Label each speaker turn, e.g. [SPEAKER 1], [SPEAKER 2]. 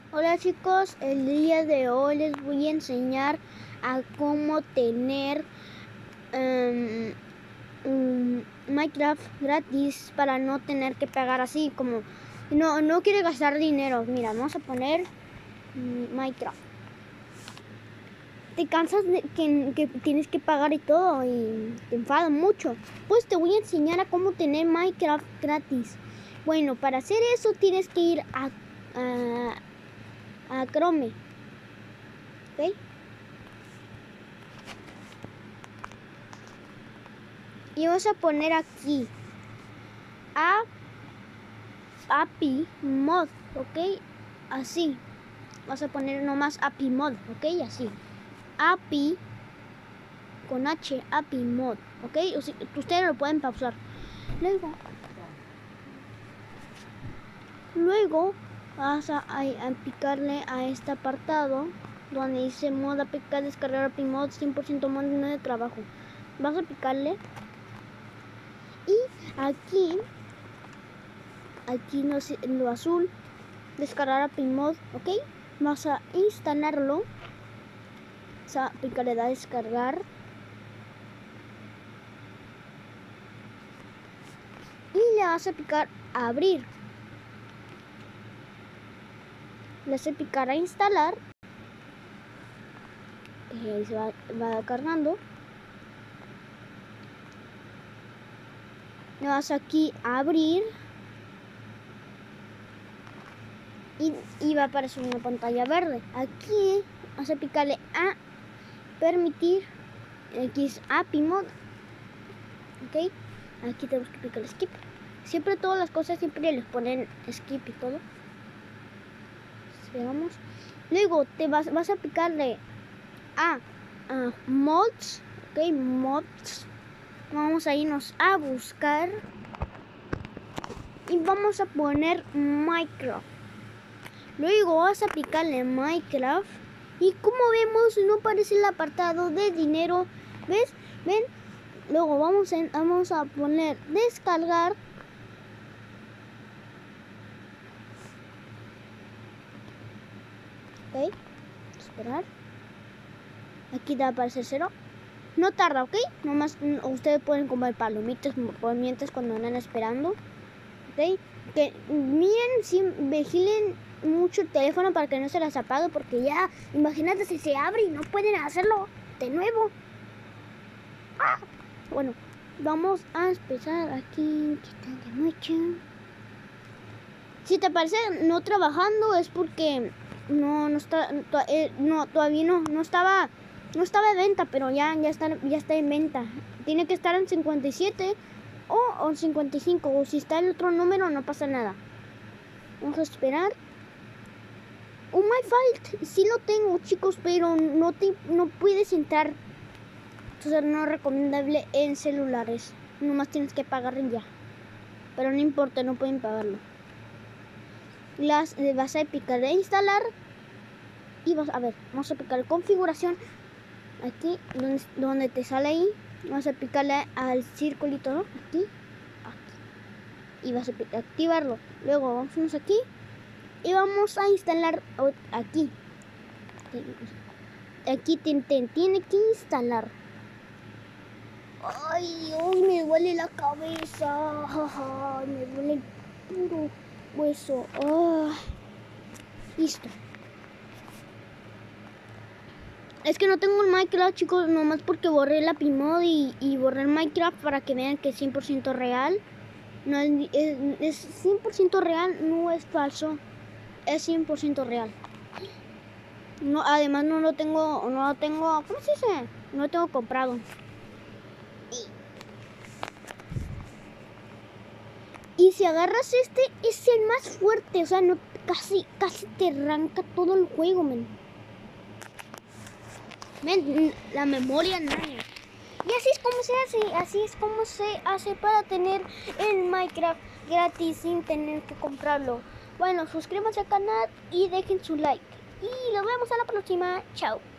[SPEAKER 1] Hola chicos, el día de hoy les voy a enseñar a cómo tener Minecraft gratis para no tener que pagar así como no quiere gastar dinero. Mira, vamos a poner Minecraft. Te cansas de que tienes que pagar y todo y te enfadas mucho. Pues te voy a enseñar a cómo tener Minecraft gratis. Bueno, para hacer eso tienes que ir a Chrome, ¿ok? Y vamos a poner aquí API mod, ¿ok? Así. Vas a poner nomás API mod, ¿ok? Así. API con H, API mod, ¿ok? Ustedes lo pueden pausar. Luego vas a picarle a este apartado donde dice mod APK, descargar API mod 100% mod de trabajo. Vas a picarle y aquí en lo azul, descargar API mod, ¿ok? Vas a instalarlo, vas a picarle a descargar y le vas a picar a abrir. Le vas a picar a instalar, se va cargando. Le vas aquí a abrir y va a aparecer una pantalla verde. Aquí vas a picarle a permitir X API mod, ok. Aquí tenemos que picar skip. Siempre todas las cosas siempre les ponen skip y todo. Esperamos. Luego vas a picarle a mods, ok, mods. Vamos a irnos a buscar y vamos a poner Minecraft. Luego vas a picarle Minecraft y como vemos no aparece el apartado de dinero. ¿Ves? ¿Ven? Luego vamos a poner descargar. Ok, esperar. Aquí va a aparecer 0. No tarda, ok. Nomás ustedes pueden comer palomitas mientras cuando andan esperando. Ok. Que miren, vigilen mucho el teléfono para que no se las apague, porque ya, imagínate si se abre y no pueden hacerlo de nuevo. Bueno, vamos a empezar aquí. Si te parece no trabajando es porque todavía no estaba en venta, pero ya está en venta. Tiene que estar en 57 o en 55, o si está el otro número no pasa nada. Vamos a esperar. Oh my fault, sí lo tengo chicos, pero no puedes entrar. Entonces no es recomendable en celulares. Nomás tienes que pagar ya. Pero no importa, no pueden pagarlo. Vas a picar de instalar y vamos a picar configuración. Aquí donde te sale ahí, vas a picarle al circulito, ¿no? Aquí y vas a activarlo. Luego vamos aquí y vamos a instalar aquí tiene que instalar. Ay, hoy me duele la cabeza, me duele el puro hueso. Listo. Es que no tengo el Minecraft, chicos, nomás porque borré la API mod y borré el Minecraft para que vean que es 100% real. No es 100% real, no es falso. Es 100% real. No, además no lo tengo, ¿cómo se dice? No lo tengo comprado. Y si agarras es el más fuerte, o sea, no casi te arranca todo el juego, men. La memoria no. Y así es como se hace para tener el Minecraft gratis sin tener que comprarlo. Bueno, suscríbanse al canal y dejen su like. Y nos vemos a la próxima. Chao.